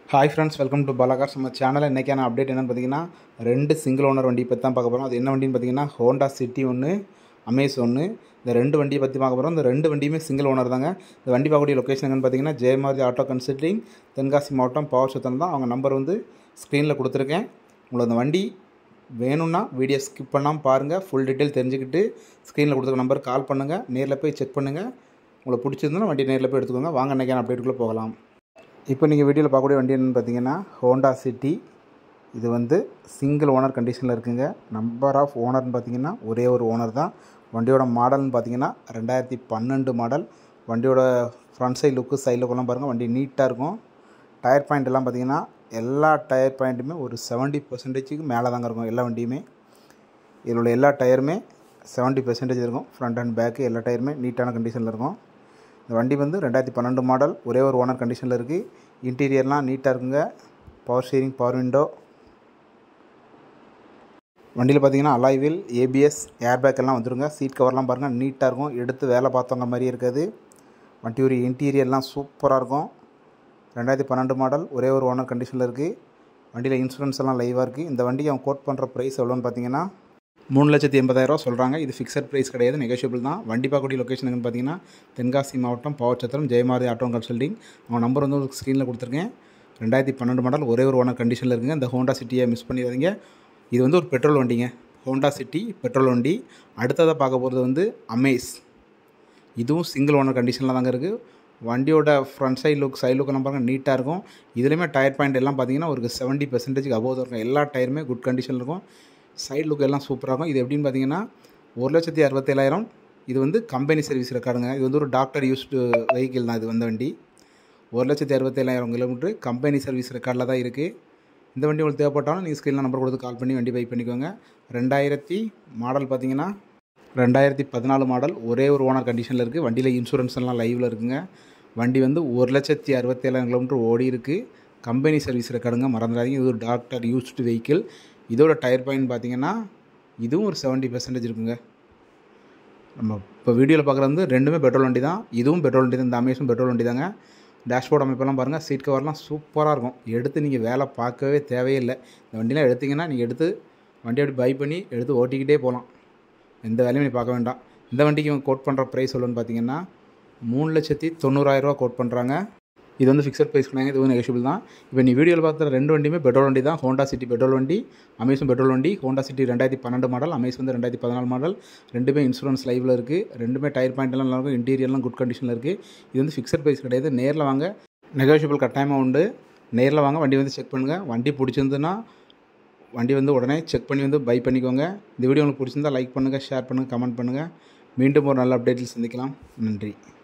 Hi friends, welcome to Bala Cars. நம்ம சேனலில் இன்றைக்கான அப்டேட் என்னென்னு பார்த்தீங்கன்னா, 2 சிங்கிள் ஓனர் வண்டி பற்றி தான் பார்க்க போகிறோம். அது என்ன வண்டின்னு பார்த்தீங்கன்னா, ஹோண்டா சிட்டி ஒன்று, அமேஸ் ஒன்று. இந்த 2 வண்டியை பற்றி பார்க்க போகிறோம். இந்த 2 வண்டியுமே சிங்கிள் ஓனர் தாங்க. இந்த வண்டி பார்க்கக்கூடிய லொக்கேஷன் என்னென்னு பார்த்தீங்கன்னா, ஜெயமாரதி ஆட்டோ கன்சல்டிங், தென்காசி மாவட்டம், பவர் சத்தம் தான். அவங்க நம்பர் வந்து ஸ்க்ரீனில் கொடுத்துருக்கேன். உங்களுக்கு அந்த வண்டி வேணும்னா வீடியோ ஸ்கிப் பண்ணாமல் பாருங்கள். ஃபுல் டீட்டெயில் தெரிஞ்சுக்கிட்டு ஸ்க்ரீனில் கொடுத்துருக்க நம்பர் கால் பண்ணுங்கள். நேரில் போய் செக் பண்ணுங்கள். உங்களுக்கு பிடிச்சிருந்தோன்னா வண்டி நேரில் போய் எடுத்துக்கோங்க. வாங்க இன்றைக்கான அப்டேட்டுக்குள்ளே போகலாம். இப்போ நீங்கள் வீடியோவில் பார்க்கக்கூடிய வண்டி என்னென்னு பார்த்தீங்கன்னா, ஹோண்டா சிட்டி. இது வந்து சிங்கிள் ஓனர் கண்டிஷனில் இருக்குங்க. நம்பர் ஆஃப் ஓனர்னு பார்த்தீங்கன்னா ஒரே ஒரு ஓனர் தான். வண்டியோட மாடல்னு பார்த்தீங்கன்னா 2012 மாடல். வண்டியோட ஃப்ரண்ட் சைடு லுக்கு, சைடு லுக்கெல்லாம் பாருங்கள். வண்டி நீட்டாக இருக்கும். டயர் பாயிண்ட் எல்லாம் பார்த்தீங்கன்னா எல்லா டயர் பாயிண்ட்டுமே ஒரு 70% மேலே தாங்க இருக்கும். எல்லா வண்டியுமே இதில் உள்ள எல்லா டயருமே 70% இருக்கும். ஃப்ரண்ட் அண்ட் பேக்கு எல்லா டயருமே நீட்டான கண்டிஷனில் இருக்கும். இந்த வண்டி வந்து 2012 மாடல், ஒரே ஒரு ஓனர் கண்டிஷனில் இருக்குது. இன்டீரியர்லாம் நீட்டாக இருக்குங்க. Power steering, power window. வண்டியில் பார்த்தீங்கன்னா alloy wheel, ABS, air bag எல்லாம் வந்துருங்க. சீட் கவர்லாம் பாருங்கள் நீட்டாக இருக்கும். எடுத்து வேலை பார்த்தவங்க மாதிரி இருக்காது. வண்டி ஒரு இன்டீரியர்லாம் சூப்பராக இருக்கும். 2012 மாடல், ஒரே ஒரு ஓனர் கண்டிஷனில் இருக்குது. வண்டியில் இன்சூரன்ஸ் எல்லாம் லைவாக இருக்குது. இந்த வண்டிக்கு அவங்க கோட் பண்ணுற ப்ரைஸ் எவ்வளோன்னு பார்த்தீங்கன்னா 3,80,000 சொல்கிறாங்க. இது ஃபிக்ஸட் ப்ரைஸ் கிடையாது, நெகோஷியபிள் தான். வண்டி பார்க்கக்கூடிய லொக்கேஷன் எங்கன்னு பார்த்தீங்கன்னா, தென்காசி மாவட்டம், பவர் சத்திரம், ஜெயமாரதி ஆட்டோ கன்சல்டிங். அவங்க நம்பர் வந்து உங்களுக்கு ஸ்க்ரீனில் கொடுத்துருக்கேன். 2012 மாடல், ஒரே ஒரு ஓனர் கண்டிஷனில் இருக்குங்க. இந்த ஹோண்டா சிட்டியை மிஸ் பண்ணிடாதீங்க. இது வந்து ஒரு பெட்ரோல் வண்டிங்க. ஹோண்டா சிட்டி பெட்ரோல் வண்டி. அடுத்ததாக பார்க்க போகிறது வந்து அமேஸ். இதுவும் சிங்கிள் ஓனர் கண்டிஷனில் தாங்க இருக்குது. வண்டியோட ஃப்ரண்ட் சைடு லுக், சைடு லுக்கெல்லாம் பாருங்கள் நீட்டாக இருக்கும். இதுலேயுமே டயர் பாயிண்ட் எல்லாம் பார்த்தீங்கன்னா ஒரு 70% அபோவ் இருக்கும். எல்லா டயருமே குட் கண்டிஷனில் இருக்கும். சைடு லுக் எல்லாம் சூப்பராக இருக்கும். இது எப்படின்னு பார்த்தீங்கன்னா 1,67,000. இது வந்து கம்பெனி சர்வீஸ் ரெக்கார்டுங்க. இது வந்து ஒரு டாக்டர் யூஸ்டு வெஹிக்கிள் தான். இது வந்த வண்டி 1,67,000 கிலோமீட்டர் கம்பெனி சர்வீஸ் ரெக்கார்டில் தான் இருக்குது. இந்த வண்டி உங்களுக்கு தேவைப்பட்டாலும் நீங்கள் ஸ்க்ரீனில் நம்பர் கொடுத்து கால் பண்ணி வண்டி பை பண்ணிக்கோங்க. 2000 மாடல் பார்த்தீங்கன்னா 2014 மாடல், ஒரே ஒரு ஓனர் கண்டிஷனில் இருக்குது. வண்டியில் இன்சூரன்ஸ் எல்லாம் லைவில் இருக்குங்க. வண்டி வந்து 1,67,000 கிலோமீட்டர் ஓடி இருக்குது. கம்பெனி சர்வீஸ் ரெக்கார்டுங்க, மறந்துடாதீங்க. இது ஒரு டாக்டர் யூஸ்டு வெஹிக்கிள். இதோட டயர் பாயிண்ட் பார்த்தீங்கன்னா இதுவும் ஒரு 70% இருக்குங்க. நம்ம இப்போ வீடியோவில் பார்க்குறது வந்து ரெண்டுமே பெட்ரோல் வண்டி தான். இதுவும் பெட்ரோல் வண்டி தான். இந்த அமேஸும் பெட்ரோல் வண்டி தாங்க. டேஷ்போர்ட் அமைப்பெல்லாம் பாருங்கள். சீட் கவர்லாம் சூப்பராக இருக்கும். எடுத்து நீங்கள் வேலை பார்க்கவே தேவையே இல்லை. இந்த வண்டிலாம் எடுத்திங்கன்னா நீங்கள் எடுத்து வண்டி அப்படி பை பண்ணி எடுத்து ஓட்டிக்கிட்டே போகலாம். எந்த வேலையும் நீங்கள் பார்க்க வேண்டாம். இந்த வண்டிக்கு இவங்க கோட் பண்ணுற ப்ரைஸ் எவ்வளோன்னு பார்த்தீங்கன்னா 3,90,000 கோட் பண்ணுறாங்க. இது வந்து ஃபிக்ஸட் ப்ரைஸ் பண்ணாங்க. இது வந்து நெகோஷியபிள் தான். இப்போ நீ வீடியோவில் பார்க்குற 2 வண்டியுமே பெட்ரோல் வண்டி தான். ஹோண்டா சிட்டி பெட்ரோல் வண்டி, அமேஸும் பெட்ரோல் வண்டி. ஹோண்டா சிட்டி 2012 மாடல், அமேஸ் வந்து 2014 மாடல். ரெண்டுமே இன்சூரன்ஸ் லைவில் இருக்குது. ரெண்டுமே டயர் பாயிண்ட் எல்லாம் நல்லா இருக்கும். இன்டீரியர்லாம் குட் கண்டிஷனில் இருக்குது. இது வந்து ஃபிக்ஸட் ப்ரைஸ் கிடையாது. நேரில் வாங்க, நெகோஷியபிள் கட்டாயமாக உண்டு. நேரில் வாங்க, வண்டி வந்து செக் பண்ணுங்கள். வண்டி பிடிச்சிருந்துன்னா வண்டி வந்து உடனே செக் பண்ணி வந்து பை பண்ணிக்கோங்க. இந்த வீடியோ உங்களுக்கு பிடிச்சிருந்தால் லைக் பண்ணுங்கள், ஷேர் பண்ணுங்கள், கமெண்ட் பண்ணுங்கள். மீண்டும் ஒரு நல்ல அப்டேட்டில் சந்திக்கலாம். நன்றி.